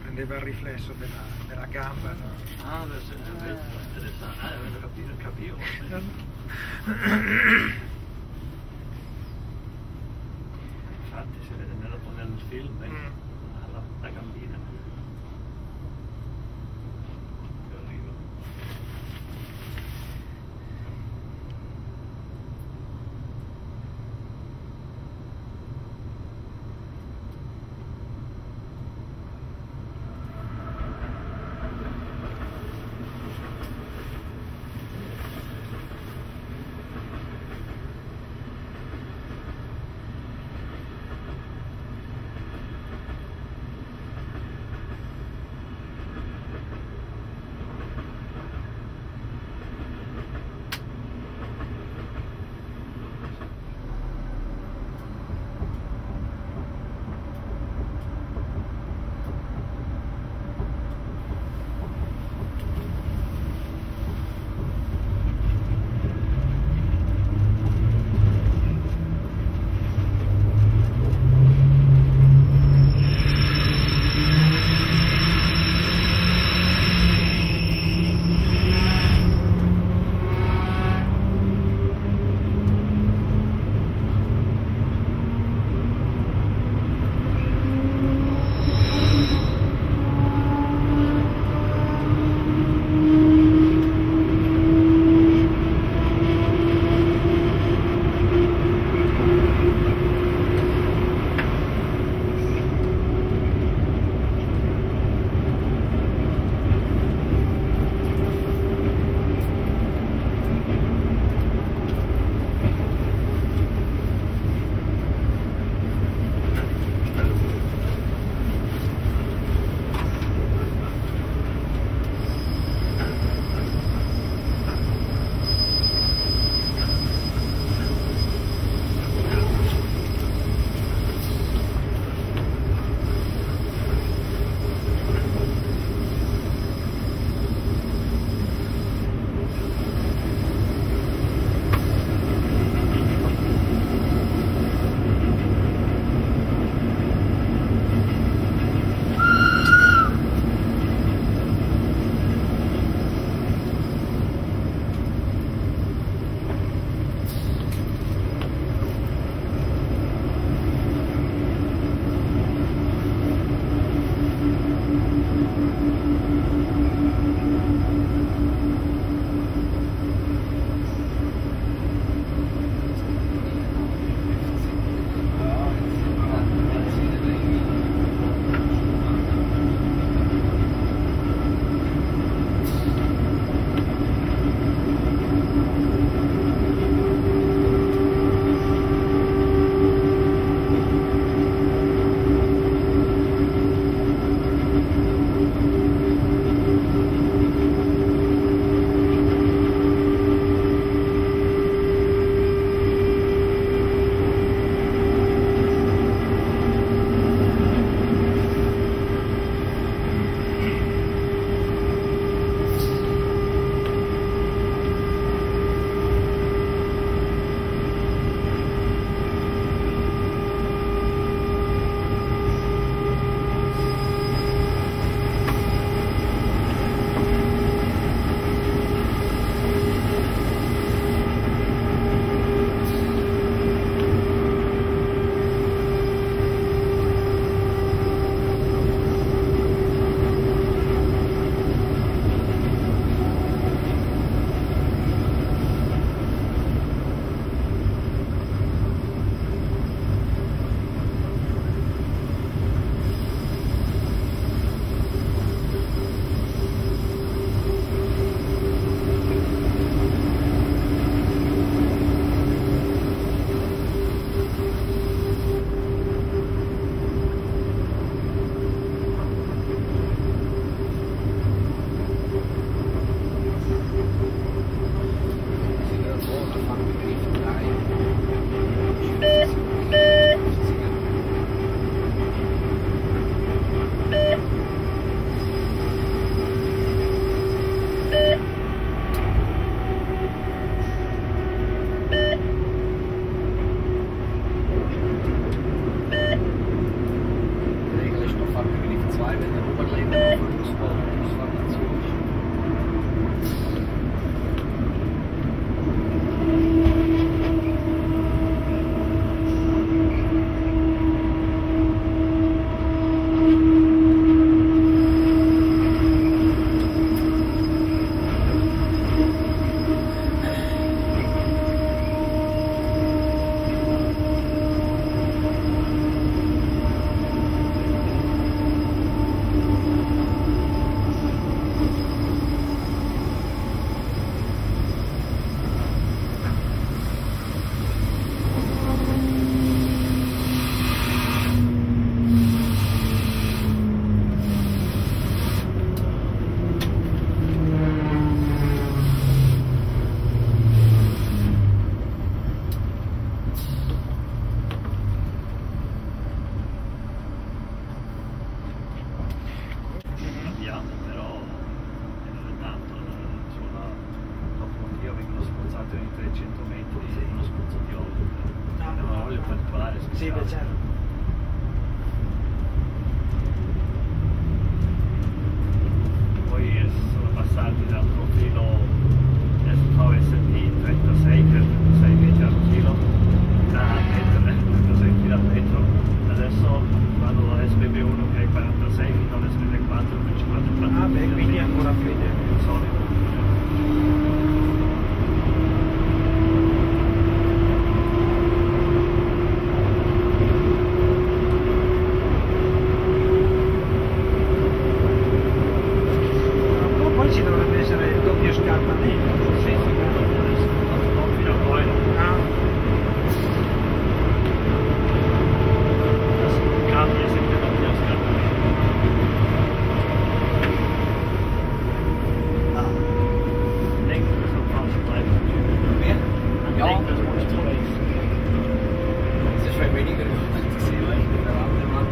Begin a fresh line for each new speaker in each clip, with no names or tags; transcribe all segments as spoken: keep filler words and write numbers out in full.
prendeva il riflesso della, della gamba, no?
Ah, adesso è interessante, ah, avevo capito, capivo. Infatti si vede nel, nel film, mm. la, la gambina. Che arriva. sei fino alle tre e quattro, ventiquattro e
Ah beh, quindi è ancora fede.
solito.
Poi ci dovrebbe essere il doppio scartamento, sì,
Non fino a poi,
ah,
cambia sempre il doppio scartamento. Ah, ik denk dat het zo vast blijft.
Meer?
Ik
Ja.
denk dat het moest geweest.
Es ist schon weniger gesehen, weil ich bin der andere Mann.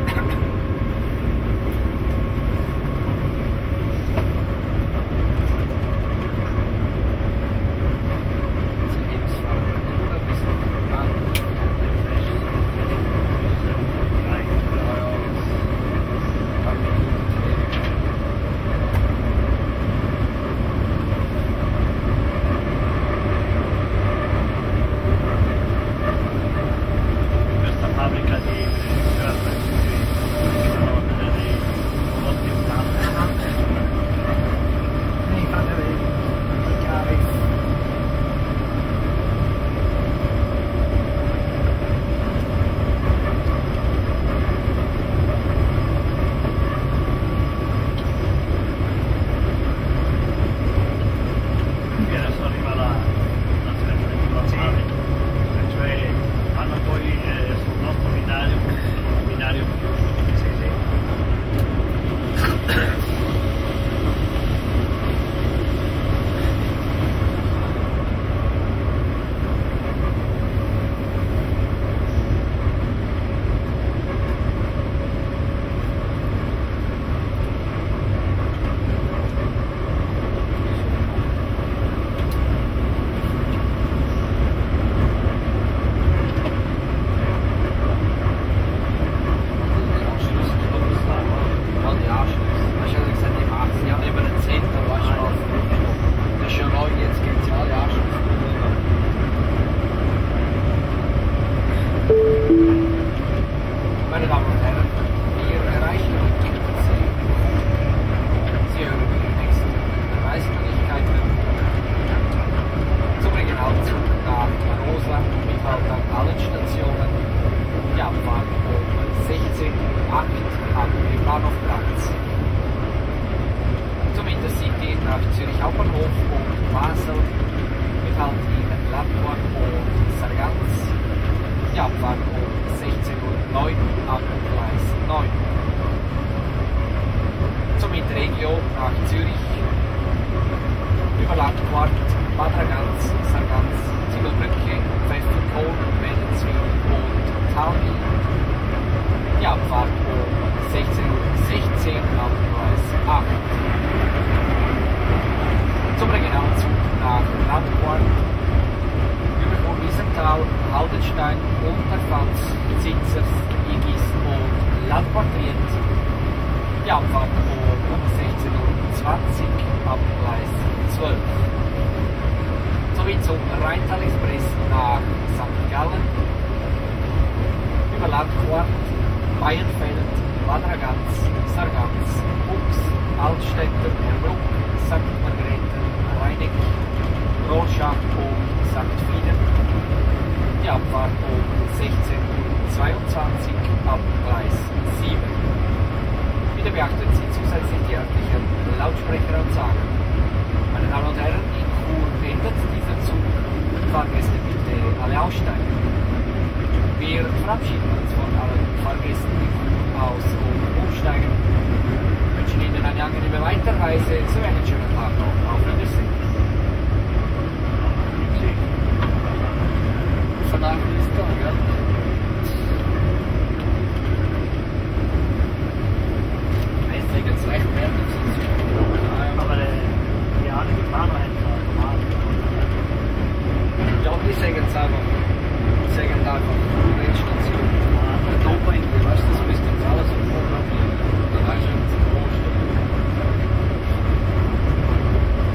Questa fabbrica di
mi fa vedere i cavi.
Qui adesso arriva la, la cerimonia normale, cioè vanno poi eh, sul nostro binario, sul binario chiuso.
Sì, sì.
Mal die Anschluss. Hast du ja gesagt, im achtzig Jahren über den Center, weißt du was? Das ist schon neu, jetzt gibt es alle Anschlüsse. Meine Damen und Herren, wir erreichen Sie. Sie hören die nächsten Reismöglichkeiten zum Regionalzug nach Marosa mit Halt an allen Stationen. Die Abfahrt um sechzehn Uhr acht haben wir Bahnhofplatz. Zum Intercity nach Zürich Hauptbahnhof und Basel mit Halt in Landburg und Sargans. Die Abfahrt um sechzehn Uhr neun ab Gleis neun. Zum Interregio nach Zürich über Landquart, Bad Ragaz, Sargans, Ziegelbrücke, Pfefferkorn, Wädenswil und Thalwil. Die Abfahrt um sechzehn Uhr sechzehn ab Gleis acht. Zum Regionalzug nach Landquart über Wiesenthal, Haldenstein, Unterpfalz, Zitzers, Igis und Landquartiert. Die Abfahrt um sechzehn Uhr zwanzig ab Gleis zwölf. Sowie zum Rheintal-Express nach Sankt Gallen über Landquart, Bayernfeld, Bad Ragaz, Sargans, Bux, Altstädter, Erbruck, Sankt Margrethen, Rheineck, Rorschach und Sankt Fieden. Die Abfahrt um sechzehn Uhr zweiundzwanzig ab Gleis sieben. Bitte beachten Sie zusätzlich die örtlichen Lautsprecheransagen. Meine Damen und Herren, in Chur endet dieser Zug. Fahrgäste bitte alle aussteigen. Wir verabschieden uns von allen Fahrgästen, die Chur aus und umsteigen. Wünschen Ihnen eine angenehme Weiterreise. So einen schönen Tag noch. Auf Wiedersehen. Vandaag is het toch, hè? Meestal het slecht werken.
Aber äh, ja, die Fahrer hätten normal.
Ja, die sagen es einfach. Die sagen einfach, Endstation. Der Top-Ende, weißt du, das müsste jetzt alles im Programm. Da weißt du, was du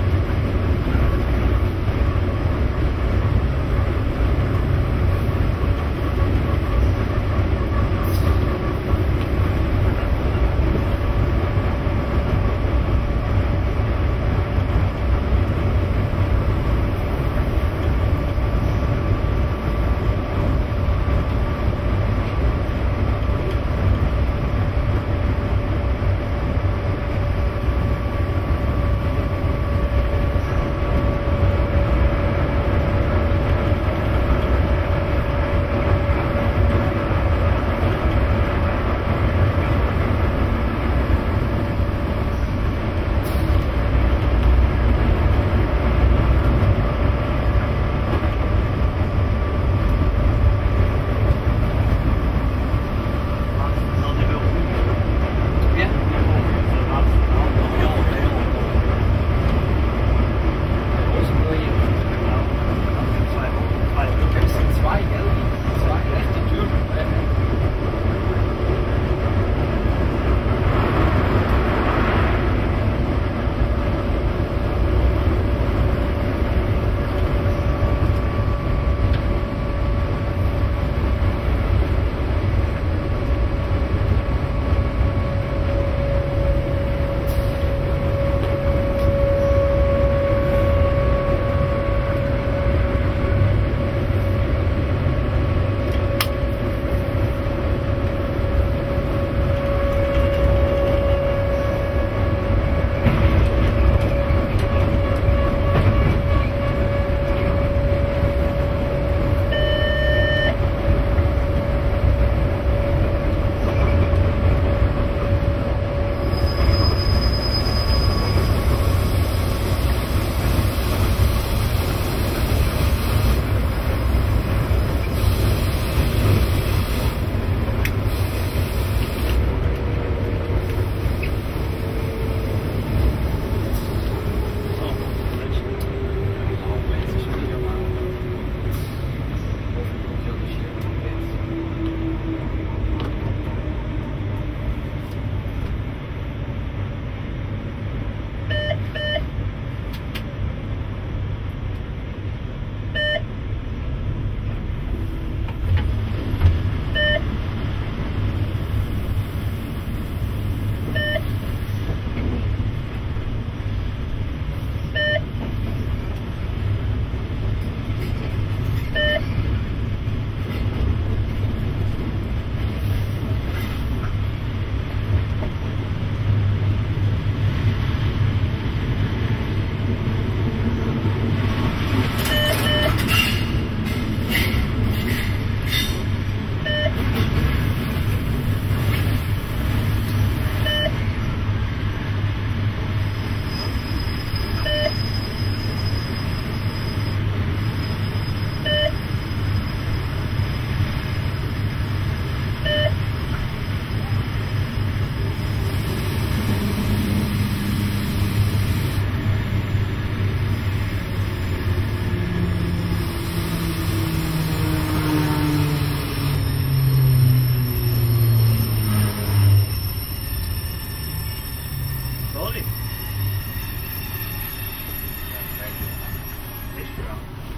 Soli. Perfetto. Estra.